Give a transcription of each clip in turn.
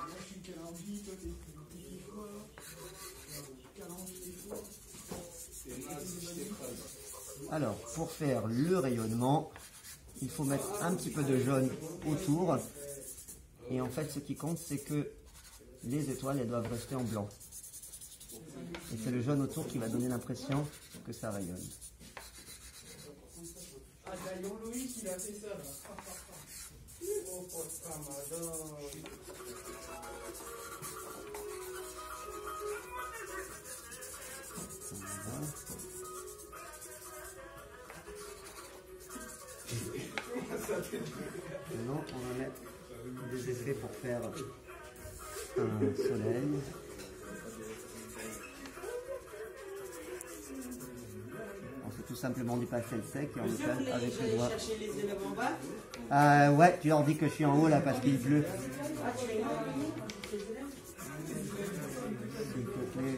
Alors, pour faire le rayonnement, il faut mettre un petit peu de jaune autour. Et en fait, ce qui compte, c'est que les étoiles, elles doivent rester en blanc. Et c'est le jaune autour qui va donner l'impression que ça rayonne. Ah, Gaillon Louis, il a fait ça là. Oh, Maintenant, on va mettre des effets pour faire un soleil. On fait tout simplement du pastel sec et on le fait avec le doigt. Ouais, tu leur dis que je suis en haut là parce qu'il pleut. S'il te plaît.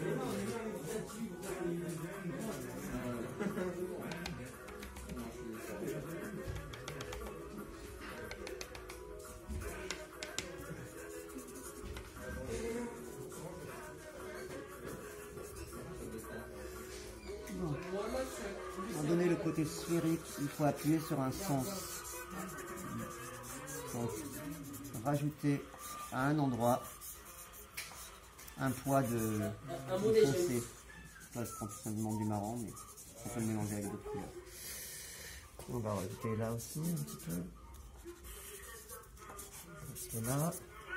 Pour donner le côté sphérique, il faut appuyer sur un sens. Donc, rajouter à un endroit un poids de foncé. Là, je prends tout simplement du marron, mais on peut le mélanger avec d'autres couleurs. On va rajouter là aussi un petit peu. Et là.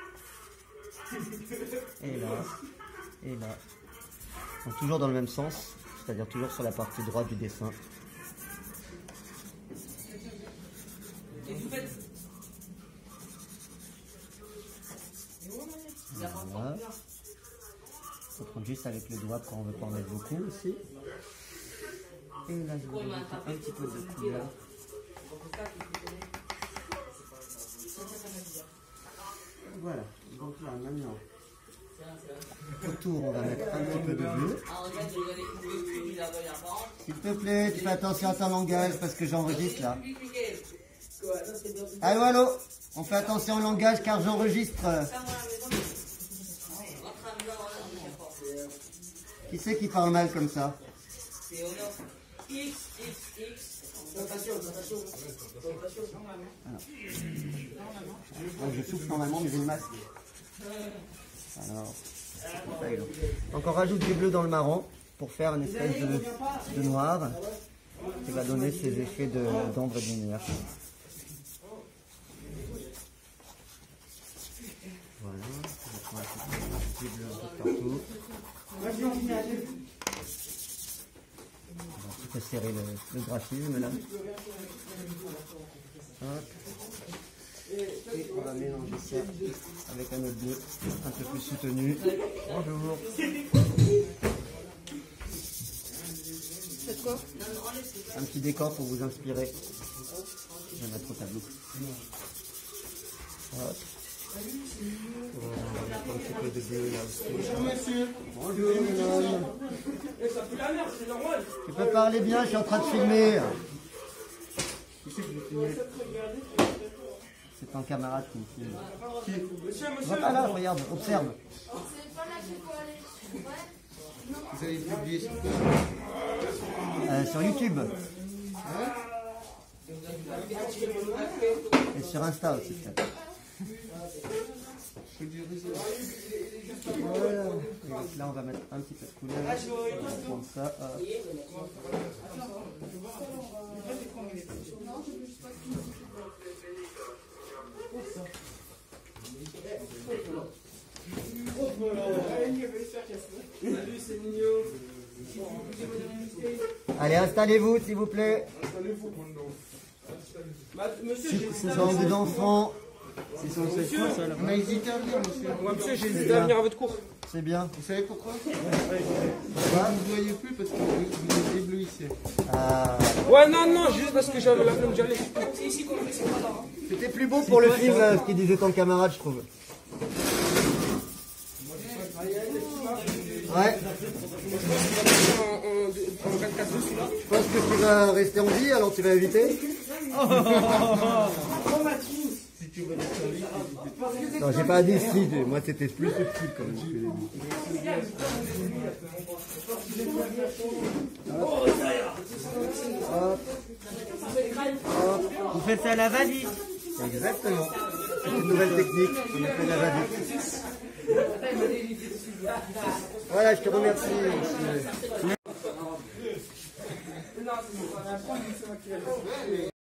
Et là. Et là. Donc toujours dans le même sens. C'est-à-dire toujours sur la partie droite du dessin. Voilà. Il faut prendre juste avec le doigt quand on veut pas en mettre beaucoup aussi. Et là, je vais rajouter un petit peu de couleur. Voilà. Donc là, maintenant, autour, on va mettre un petit peu de bleu. S'il te plaît, tu fais attention à ton langage parce que j'enregistre là. Allô, allô, on fait attention au langage car j'enregistre. Qui c'est qui parle mal comme ça? Je souffle normalement mais j'ai le masque. Alors, donc on rajoute du bleu dans le marron pour faire une espèce de noir qui va donner ces effets d'ombre et de lumière. Voilà, on va mettre du bleu un peu partout. On va un petit peu serrer le graphisme là. Hop. Et on va mélanger ça avec un autre bleu un peu plus soutenu. Bonjour. C'est quoi? Un petit décor pour vous inspirer. Je vais mettre au tableau. Hop. On va mettre un petit peu de bleu là aussi. bonjour monsieur. Bonjour madame. Ça pue la merde, c'est normal. Tu peux parler bien, je suis en train de filmer. C'est ton camarade qui me filme. Monsieur, Va pas là, regarde, observe. Vous avez publié sur quoi? Sur YouTube. Et sur Insta aussi peut-être. Voilà. Et donc là on va mettre un petit peu de couleur. On va prendre ça. Hop. Salut, c'est mignon. Allez, installez-vous s'il vous plaît. Monsieur, C'est ça, des enfants. on a hésité à venir, monsieur. Ouais, monsieur, j'ai hésité à venir à votre cours. C'est bien. Vous savez pourquoi? Vous ne voyez plus parce que vous êtes éblouissé. Ah. Ouais, non, juste parce que j'avais la flemme d'y aller. C'était plus beau pour le film ce qu'il disait ton camarade, je trouve. Ouais. En 4-4 celui-là. Je pense que tu vas rester en vie, alors tu vas éviter. Si tu veux les faire vite, n'hésitez pas. Non, j'ai pas dit si, moi c'était plus subtil quand même. Hop. Hop. Vous faites ça à la va-vite. Exactement. C'est une nouvelle technique, on a fait la va-vite. Voilà, je te remercie. Monsieur.